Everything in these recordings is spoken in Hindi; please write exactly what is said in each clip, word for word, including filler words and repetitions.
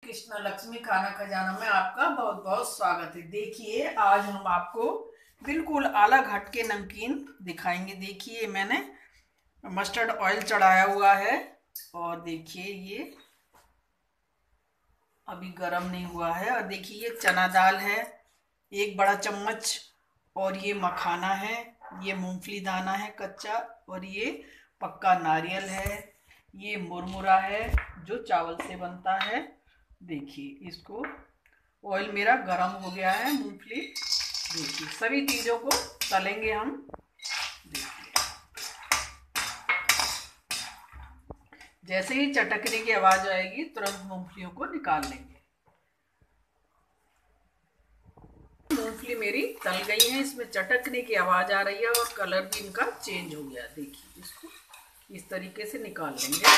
कृष्णा लक्ष्मी खाना खजाना में आपका बहुत बहुत स्वागत है। देखिए आज हम आपको बिल्कुल अलग हटके नमकीन दिखाएंगे। देखिए मैंने मस्टर्ड ऑयल चढ़ाया हुआ है और देखिए ये अभी गर्म नहीं हुआ है। और देखिए ये चना दाल है एक बड़ा चम्मच, और ये मखाना है, ये मूंगफली दाना है कच्चा, और ये पक्का नारियल है, ये मुरमुरा है जो चावल से बनता है। देखिए इसको ऑयल मेरा गरम हो गया है। मूंगफली देखिए सभी चीज़ों को तलेंगे हम। देखिए जैसे ही चटकने की आवाज़ आएगी तुरंत मूंगफलियों को निकाल लेंगे। मूंगफली मेरी तल गई है, इसमें चटकने की आवाज़ आ रही है और कलर भी इनका चेंज हो गया। देखिए इसको इस तरीके से निकाल लेंगे।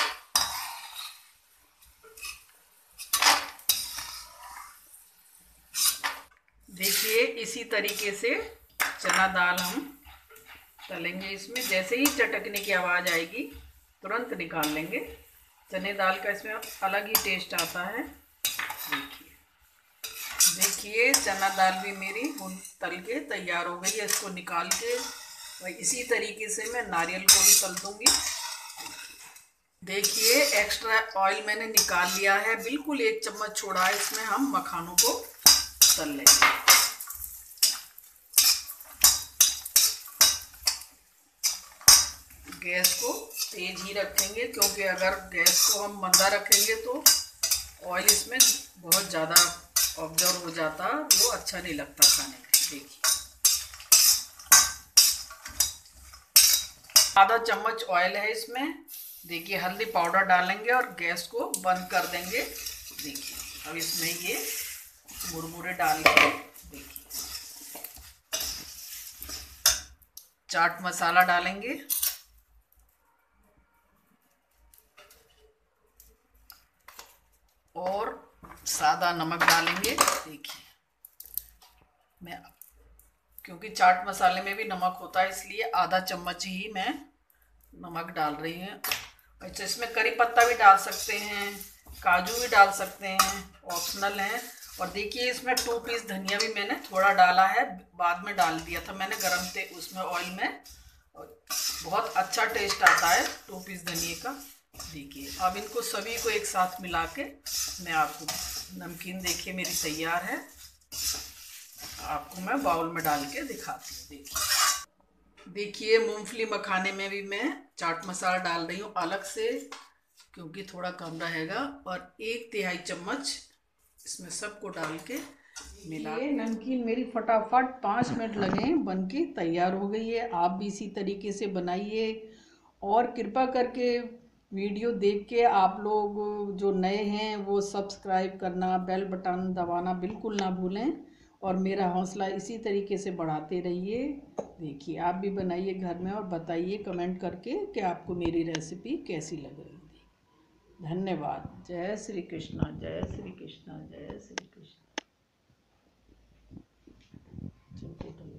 देखिए इसी तरीके से चना दाल हम तलेंगे। इसमें जैसे ही चटकने की आवाज़ आएगी तुरंत निकाल लेंगे। चने दाल का इसमें अलग ही टेस्ट आता है। देखिए देखिए चना दाल भी मेरी तल के तैयार हो गई है। इसको निकाल के और इसी तरीके से मैं नारियल को भी तल दूँगी। देखिए एक्स्ट्रा ऑयल मैंने निकाल लिया है, बिल्कुल एक चम्मच छोड़ा है। इसमें हम मखानों को तल लेंगे। गैस को तेज ही रखेंगे, क्योंकि अगर गैस को हम मंदा रखेंगे तो ऑयल इसमें बहुत ज़्यादा ऑब्जर्व हो जाता, वो अच्छा नहीं लगता खाने में। देखिए आधा चम्मच ऑयल है इसमें। देखिए हल्दी पाउडर डालेंगे और गैस को बंद कर देंगे। देखिए अब इसमें ये मुरमुरे डाल के, देखिए चाट मसाला डालेंगे, और सादा नमक डालेंगे। देखिए मैं क्योंकि चाट मसाले में भी नमक होता है इसलिए आधा चम्मच ही मैं नमक डाल रही हूँ। अच्छा इसमें करी पत्ता भी डाल सकते हैं, काजू भी डाल सकते हैं, ऑप्शनल है। और देखिए इसमें टू पीस धनिया भी मैंने थोड़ा डाला है, बाद में डाल दिया था मैंने गरम थे उसमें ऑयल में। बहुत अच्छा टेस्ट आता है टू पीस धनिया का। देखिए अब इनको सभी को एक साथ मिला के मैं आपको नमकीन देखिए मेरी तैयार है। आपको मैं बाउल में डाल के दिखाती हूँ। देखिए देखिए मूंगफली मखाने में भी मैं चाट मसाला डाल रही हूँ अलग से, क्योंकि थोड़ा कम रहेगा। और एक तिहाई चम्मच इसमें सबको डाल के मिला। ये नमकीन मेरी फटाफट पाँच मिनट लगे बन के तैयार हो गई है। आप भी इसी तरीके से बनाइए, और कृपा करके वीडियो देख के आप लोग जो नए हैं वो सब्सक्राइब करना, बेल बटन दबाना बिल्कुल ना भूलें, और मेरा हौसला इसी तरीके से बढ़ाते रहिए। देखिए आप भी बनाइए घर में और बताइए कमेंट करके कि आपको मेरी रेसिपी कैसी लग रही थी। धन्यवाद। जय श्री कृष्णा, जय श्री कृष्णा, जय श्री कृष्णा।